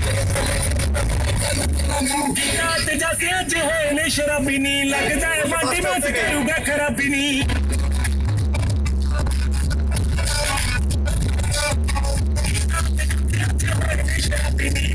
रात जैसे अज है ने शराबी नी लगदा है माटी मत करूगा खराबी नी शराबी नी